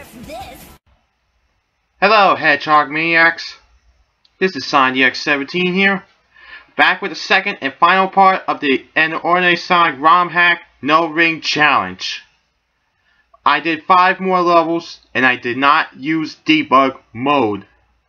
Hello, Hedgehog Maniacs. This is Sonic.EXE 17 here, back with the second and final part of the Ordinary Sonic Rom Hack No Ring Challenge. I did 5 more levels, and I did not use debug mode.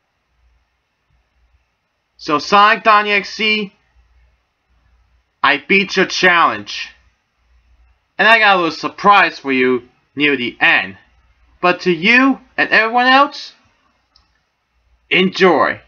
So Sonic.EXE, I beat your challenge. And I got a little surprise for you near the end. But to you and everyone else, enjoy.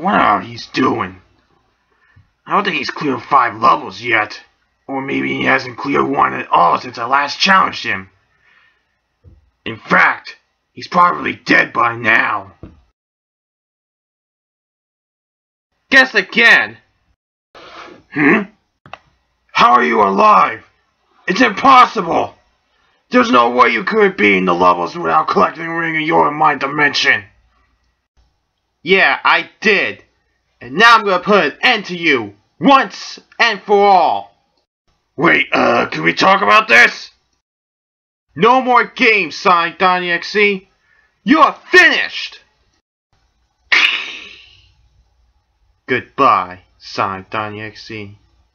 wonder what he's doing. I don't think he's cleared 5 levels yet. Or maybe he hasn't cleared one at all since I last challenged him. In fact, he's probably dead by now. Guess again. How are you alive? It's impossible. There's no way you could be in the levels without collecting a ring in your and my dimension. Yeah, I did. And now I'm gonna put an end to you, once and for all. Wait, can we talk about this? No more games, Sonic.EXE. You're finished! Goodbye, Sonic.EXE.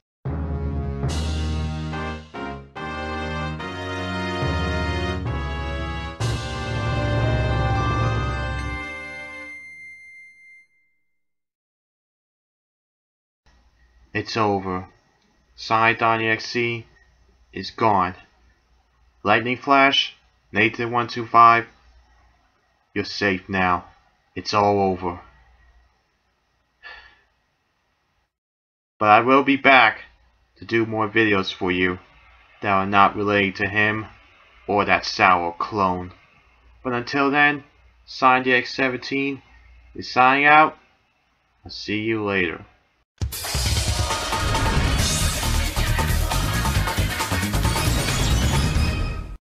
It's over. Sonic.EXE is gone. Lightning Flash, Nathan125, you're safe now. It's all over. But I will be back to do more videos for you that are not related to him or that sour clone. But until then, Sonic.EXE 17 is signing out. I'll see you later.